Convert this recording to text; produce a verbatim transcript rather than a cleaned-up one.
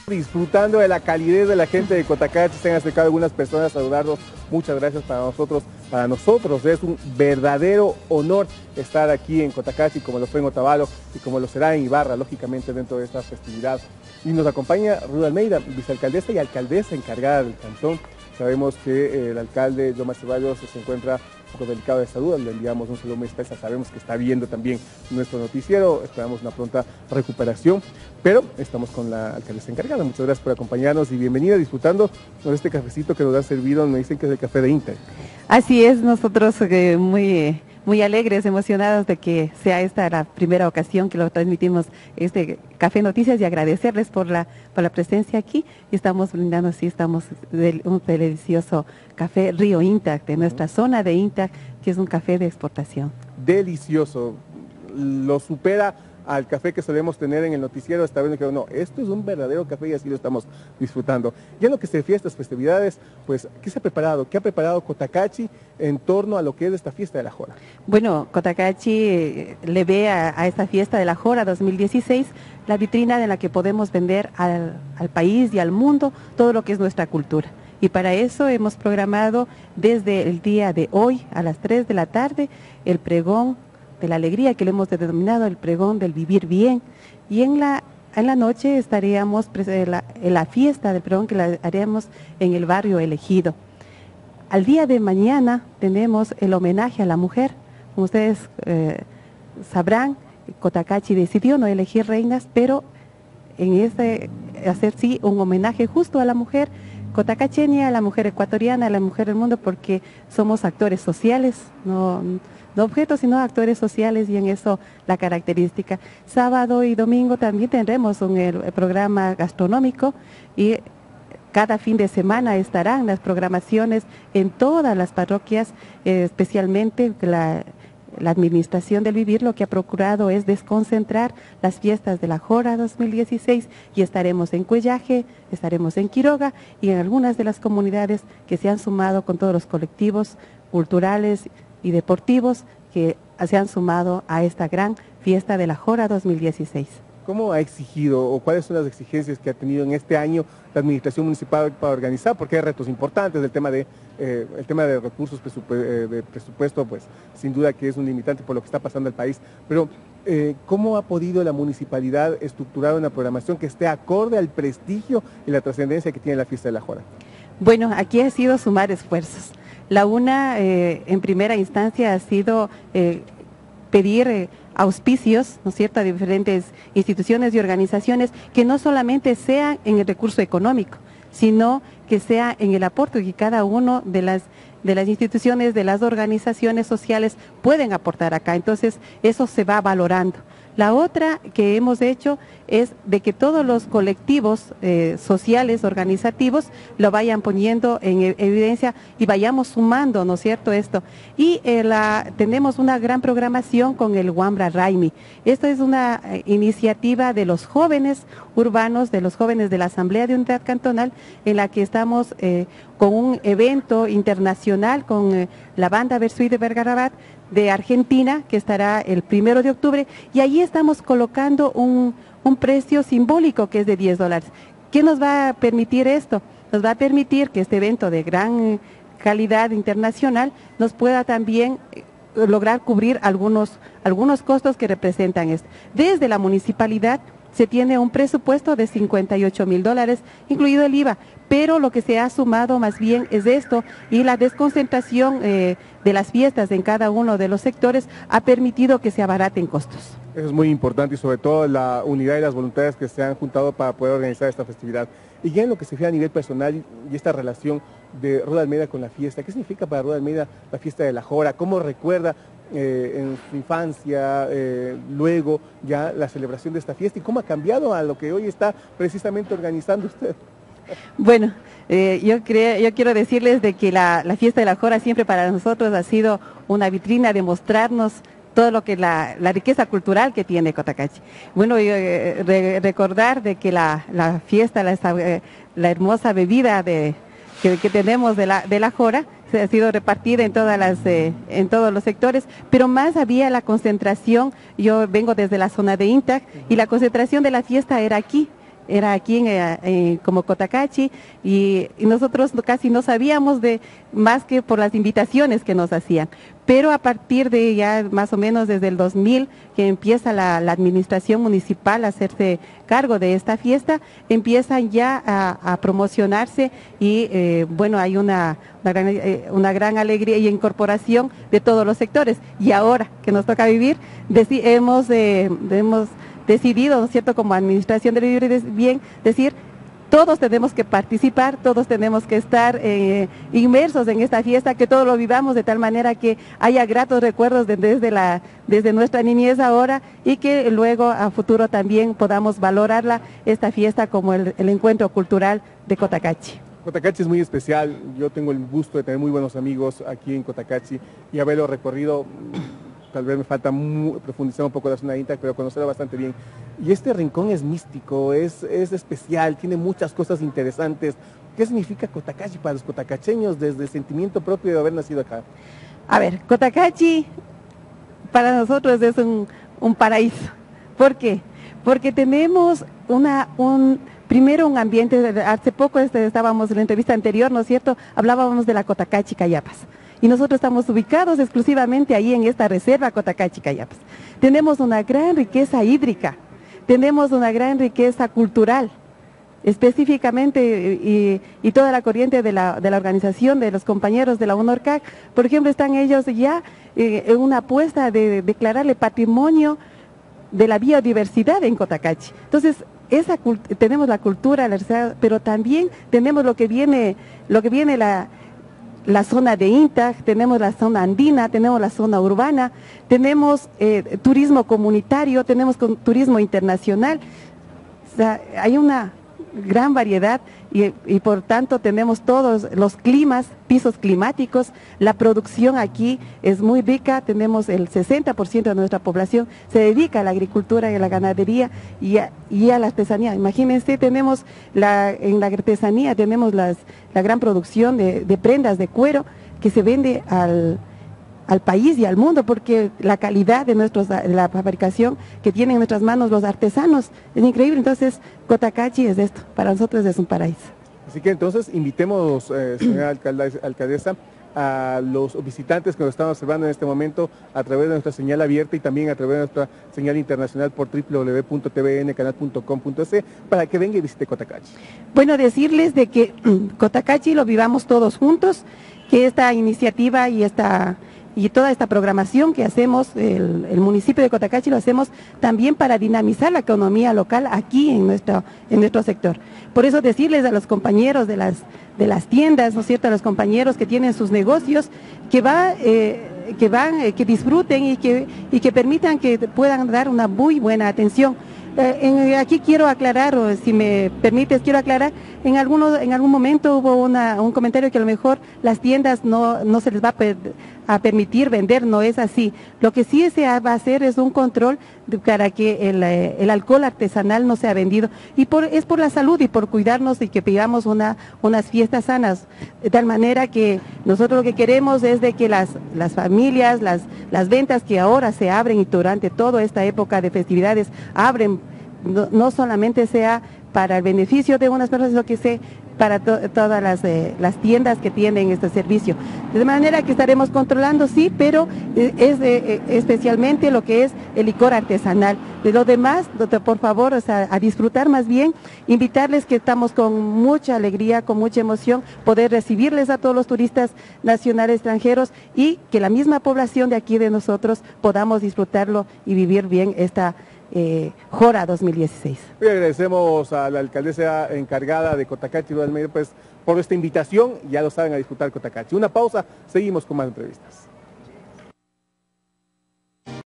Disfrutando de la calidez de la gente de Cotacachi, se han acercado algunas personas a saludarnos. Muchas gracias para nosotros. Para nosotros es un verdadero honor estar aquí en Cotacachi, como lo fue en Otavalo y como lo será en Ibarra, lógicamente dentro de esta festividad. Y nos acompaña Ruth Almeida, vicealcaldesa y alcaldesa encargada del cantón. Sabemos que el alcalde Yomar Ceballos se encuentra un poco delicado de salud, le enviamos un saludo muy especial, sabemos que está viendo también nuestro noticiero, esperamos una pronta recuperación, pero estamos con la alcaldesa encargada. Muchas gracias por acompañarnos y bienvenida, disfrutando de este cafecito que nos han servido, me dicen que es el café de Inter. Así es, nosotros eh, muy... Eh... muy alegres, emocionados de que sea esta la primera ocasión que lo transmitimos, este Café Noticias, y agradecerles por la, por la presencia aquí. Y estamos brindando, sí, estamos de un delicioso café Río Intac, de nuestra zona de Intac, que es un café de exportación. Delicioso, lo supera al café que solemos tener en el noticiero. Está viendo que no, esto es un verdadero café y así lo estamos disfrutando. Ya en lo que se refiere a estas festividades, pues, ¿qué se ha preparado? ¿Qué ha preparado Cotacachi en torno a lo que es esta fiesta de la Jora? Bueno, Cotacachi eh, le ve a, a esta fiesta de la Jora dos mil dieciséis la vitrina en la que podemos vender al, al país y al mundo todo lo que es nuestra cultura. Y para eso hemos programado desde el día de hoy a las tres de la tarde el pregón de la alegría, que le hemos denominado el pregón del vivir bien, y en la, en la noche estaríamos en la, en la fiesta del pregón, que la haríamos en el barrio elegido. Al día de mañana tenemos el homenaje a la mujer. Como ustedes eh, sabrán, Cotacachi decidió no elegir reinas, pero en este hacer sí un homenaje justo a la mujer cotacacheña, a la mujer ecuatoriana, a la mujer del mundo, porque somos actores sociales, no no objetos, sino actores sociales, y en eso la característica. Sábado y domingo también tendremos un el, el programa gastronómico, y cada fin de semana estarán las programaciones en todas las parroquias, eh, especialmente la, la administración del vivir lo que ha procurado es desconcentrar las fiestas de la Jora dos mil dieciséis, y estaremos en Cuellaje, estaremos en Quiroga y en algunas de las comunidades que se han sumado con todos los colectivos culturales y deportivos que se han sumado a esta gran fiesta de la Jora dos mil dieciséis. ¿Cómo ha exigido o cuáles son las exigencias que ha tenido en este año la administración municipal para organizar? Porque hay retos importantes, el tema de eh, el tema de recursos presupu de presupuesto, pues sin duda que es un limitante por lo que está pasando en el país, pero eh, ¿cómo ha podido la municipalidad estructurar una programación que esté acorde al prestigio y la trascendencia que tiene la fiesta de la Jora? Bueno, aquí ha sido sumar esfuerzos. La una, eh, en primera instancia, ha sido eh, pedir eh, auspicios, ¿no es cierto?, a diferentes instituciones y organizaciones que no solamente sean en el recurso económico, sino que sea en el aporte que cada uno de las de las instituciones, de las organizaciones sociales pueden aportar acá. Entonces, eso se va valorando. La otra que hemos hecho es de que todos los colectivos eh, sociales, organizativos, lo vayan poniendo en evidencia y vayamos sumando, ¿no es cierto?, esto. Y eh, la, tenemos una gran programación con el Wambra Raimi. Esto es una eh, iniciativa de los jóvenes urbanos, de los jóvenes de la Asamblea de Unidad Cantonal, en la que estamos eh, con un evento internacional con eh, la banda Versuit de Vergarabat, de Argentina, que estará el primero de octubre, y allí estamos colocando un, un precio simbólico que es de diez dólares. ¿Qué nos va a permitir esto? Nos va a permitir que este evento de gran calidad internacional nos pueda también lograr cubrir algunos, algunos costos que representan esto. Desde la municipalidad se tiene un presupuesto de cincuenta y ocho mil dólares, incluido el I V A, pero lo que se ha sumado más bien es esto, y la desconcentración eh, de las fiestas en cada uno de los sectores ha permitido que se abaraten costos. Eso es muy importante, y sobre todo la unidad y las voluntades que se han juntado para poder organizar esta festividad. Y ya en lo que se refiere a nivel personal y esta relación de Ruth Almeida con la fiesta, ¿qué significa para Ruth Almeida la fiesta de la Jora? ¿Cómo recuerda eh, en su infancia, eh, luego ya la celebración de esta fiesta, y cómo ha cambiado a lo que hoy está precisamente organizando usted? Bueno, eh, yo, creo, yo quiero decirles de que la, la fiesta de la Jora siempre para nosotros ha sido una vitrina de mostrarnos todo lo que la, la riqueza cultural que tiene Cotacachi. Bueno, yo, eh, re, recordar de que la, la fiesta, la, la hermosa bebida de, que, que tenemos de la, de la Jora, se ha sido repartida en todas las eh, en todos los sectores, pero más había la concentración. Yo vengo desde la zona de Intac y la concentración de la fiesta era aquí, era aquí en, eh, como Cotacachi, y, y nosotros casi no sabíamos de más que por las invitaciones que nos hacían. Pero a partir de ya más o menos desde el dos mil, que empieza la, la administración municipal a hacerse cargo de esta fiesta, empiezan ya a, a promocionarse y eh, bueno, hay una, una, gran, eh, una gran alegría y incorporación de todos los sectores. Y ahora que nos toca vivir, deci hemos, eh, hemos decidido, ¿no es cierto?, como administración de vivir y de bien, decir, todos tenemos que participar, todos tenemos que estar eh, inmersos en esta fiesta, que todos lo vivamos de tal manera que haya gratos recuerdos de, desde, la, desde nuestra niñez ahora y que luego a futuro también podamos valorarla, esta fiesta, como el, el encuentro cultural de Cotacachi. Cotacachi es muy especial, yo tengo el gusto de tener muy buenos amigos aquí en Cotacachi y haberlo recorrido. Tal vez me falta muy, profundizar un poco la zona de Inta, pero conocerla bastante bien. Y este rincón es místico, es, es especial, tiene muchas cosas interesantes. ¿Qué significa Cotacachi para los cotacacheños desde el sentimiento propio de haber nacido acá? A ver, Cotacachi para nosotros es un, un paraíso. ¿Por qué? Porque tenemos una, un, primero un ambiente, hace poco este, estábamos en la entrevista anterior, ¿no es cierto?, hablábamos de la Cotacachi Cayapas. Y nosotros estamos ubicados exclusivamente ahí en esta reserva Cotacachi Cayapas. Tenemos una gran riqueza hídrica, tenemos una gran riqueza cultural, específicamente y, y toda la corriente de la, de la organización de los compañeros de la UNORCAC, por ejemplo, están ellos ya eh, en una apuesta de declararle patrimonio de la biodiversidad en Cotacachi. Entonces, esa, tenemos la cultura, la, pero también tenemos lo que viene, lo que viene la... la zona de Inta, tenemos la zona andina, tenemos la zona urbana, tenemos eh, turismo comunitario, tenemos con, turismo internacional. O sea, hay una gran variedad y, y por tanto tenemos todos los climas, pisos climáticos, la producción aquí es muy rica, tenemos el sesenta por ciento de nuestra población se dedica a la agricultura y a la ganadería y a, y a la artesanía. Imagínense, tenemos la, en la artesanía tenemos las, la gran producción de, de prendas de cuero que se vende al al país y al mundo, porque la calidad de, nuestros, de la fabricación que tienen en nuestras manos los artesanos es increíble. Entonces, Cotacachi es esto, para nosotros es un paraíso. Así que entonces invitemos, eh, señora alcaldesa, a los visitantes que nos están observando en este momento a través de nuestra señal abierta y también a través de nuestra señal internacional por doble u doble u doble u punto t v n canal punto com punto es para que venga y visite Cotacachi. Bueno, decirles de que Cotacachi lo vivamos todos juntos, que esta iniciativa y esta... y toda esta programación que hacemos, el, el municipio de Cotacachi lo hacemos también para dinamizar la economía local aquí en nuestro, en nuestro sector. Por eso decirles a los compañeros de las, de las tiendas, ¿no es cierto?, a los compañeros que tienen sus negocios, que, va, eh, que, van, eh, que disfruten y que, y que permitan que puedan dar una muy buena atención. Eh, en, aquí quiero aclarar, o si me permites, quiero aclarar, en, algunos, en algún momento hubo una, un comentario que a lo mejor las tiendas no, no se les va a, per, a permitir vender, no es así. Lo que sí se va a hacer es un control de, para que el, el alcohol artesanal no sea vendido, y por, es por la salud y por cuidarnos y que pidamos una, unas fiestas sanas, de tal manera que nosotros lo que queremos es de que las, las familias, las, las ventas que ahora se abren y durante toda esta época de festividades abren, no, no solamente sea para el beneficio de unas personas, sino que sea para to todas las, eh, las tiendas que tienen este servicio. De manera que estaremos controlando, sí, pero eh, es eh, especialmente lo que es el licor artesanal. De lo demás, por favor, o sea, a disfrutar más bien, invitarles que estamos con mucha alegría, con mucha emoción, poder recibirles a todos los turistas nacionales, extranjeros, y que la misma población de aquí de nosotros podamos disfrutarlo y vivir bien esta Eh, Jora dos mil dieciséis. Hoy agradecemos a la alcaldesa encargada de Cotacachi, pues, por esta invitación. Ya lo saben, a disfrutar Cotacachi. Una pausa, seguimos con más entrevistas.